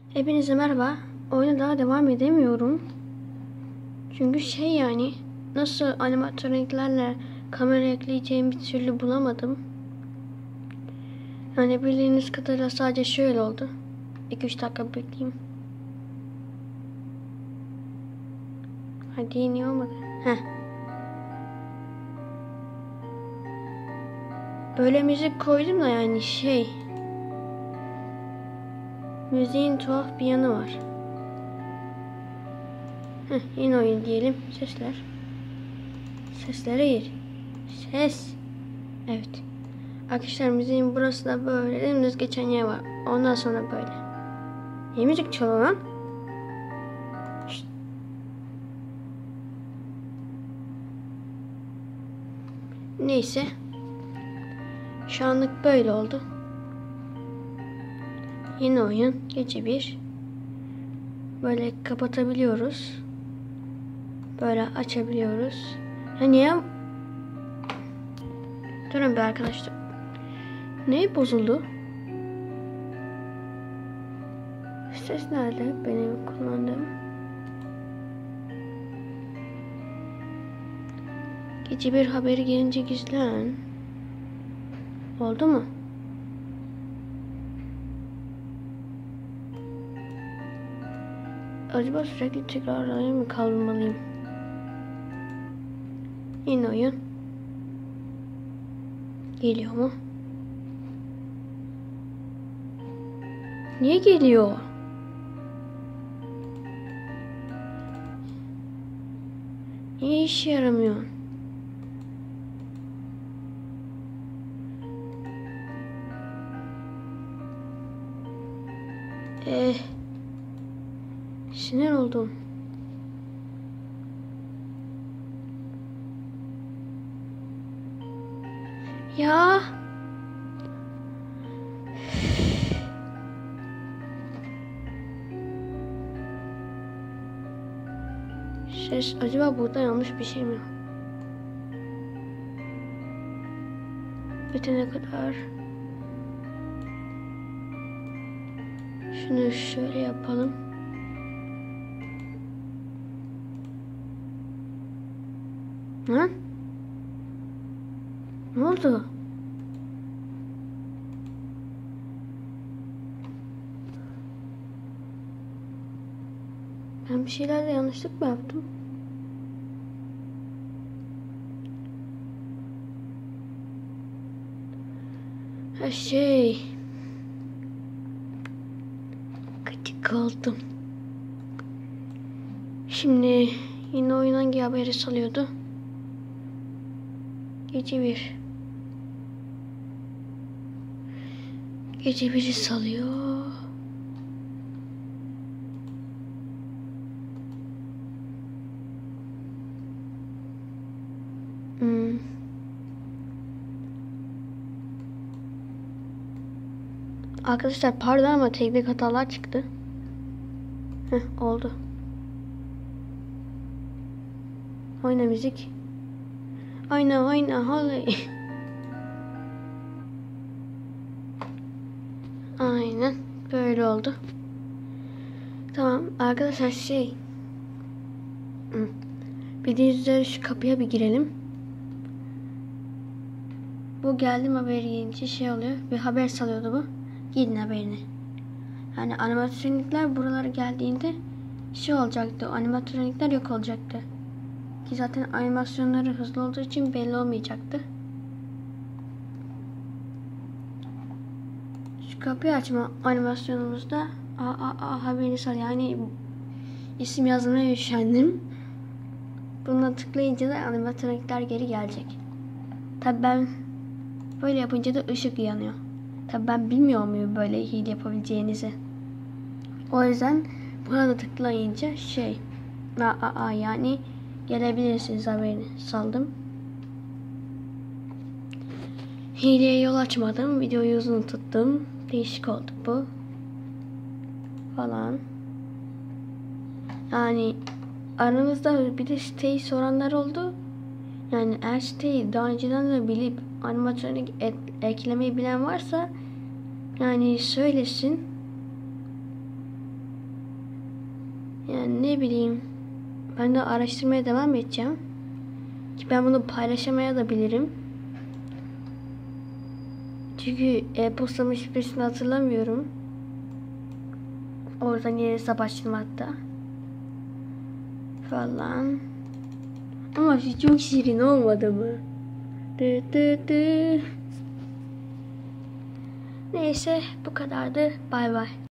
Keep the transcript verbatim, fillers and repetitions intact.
Hepinize merhaba. Oyuna daha devam edemiyorum. Çünkü şey yani nasıl animatroniklerle kamera ekleyeceğimi bir türlü bulamadım. Yani bildiğiniz kadarıyla sadece şöyle oldu. iki üç dakika bekleyeyim. Hadi niye olmadı? Heh. Böyle müzik koydum da yani şey. Müziğin tuhaf bir yanı var. Heh, yeni oyun diyelim. Sesler. Seslere gir. Ses. Evet. Arkadaşlar müziğin burası da böyle. Dümdüz geçen yer var. Ondan sonra böyle. Ne müzik çalıyor lan? Şşt. Neyse. Şu anlık böyle oldu. Yeni oyun. Gece bir. Böyle kapatabiliyoruz. Böyle açabiliyoruz. Ha niye? Durun bir arkadaşlar. Ne bozuldu? Ses nerede? Benim kullandığım. Gece bir haberi gelince gizlen. Oldu mu? Acaba sürekli tekrarlayayım mı kalmalıyım? Yeni oyun. Geliyor mu? Niye geliyor? Niye işe yaramıyor? Eh. Sinir oldum. Ya. Ses acaba burada yanlış bir şey mi? Bitene kadar. Şunu şöyle yapalım. Ha? Ne oldu? Ben bir şeylerde yanlışlık mı yaptım? Ha şey. Gıcık oldum. Şimdi yine oyun hangi haberi salıyordu? Gece bir. Gece biri salıyor. Hmm. Arkadaşlar pardon ama teknik hatalar çıktı. Heh, oldu. Oyna müzik. Oyna oyna hadi. Aynen böyle oldu. Tamam arkadaşlar şey. Bildiğiniz üzere şu kapıya bir girelim. Bu geldim haberi gelince şey oluyor. Bir haber salıyordu bu. Gidin haberini. Yani animatronikler buralara geldiğinde şey olacaktı. Animatronikler yok olacaktı. Ki zaten animasyonları hızlı olduğu için belli olmayacaktı. Şu kapıyı açma animasyonumuzda a a a haberini sal. Yani isim yazmaya üşendim. Buna tıklayınca da animatronikler geri gelecek. Tabi ben böyle yapınca da ışık yanıyor. Tabi ben bilmiyor muyum böyle hile yapabileceğinizi. O yüzden burada tıklayınca şey a a a yani gelebilirsiniz haberini saldım. Hileye yol açmadım. Videoyu uzun tuttum. Değişik oldu bu. Falan. Yani aranızda bir de siteyi soranlar oldu. Yani eğer siteyi daha önceden de bilip animatronik eklemeyi bilen varsa yani söylesin. Yani ne bileyim. Ben de araştırmaya devam edeceğim. Ki ben bunu paylaşamaya da bilirim. Çünkü e-postamın şifresini hatırlamıyorum. Oradan yeni hesap açtım hatta. Falan. Ama çok şirin olmadı mı? Dı dı dı. Neyse bu kadardı. Bay bay.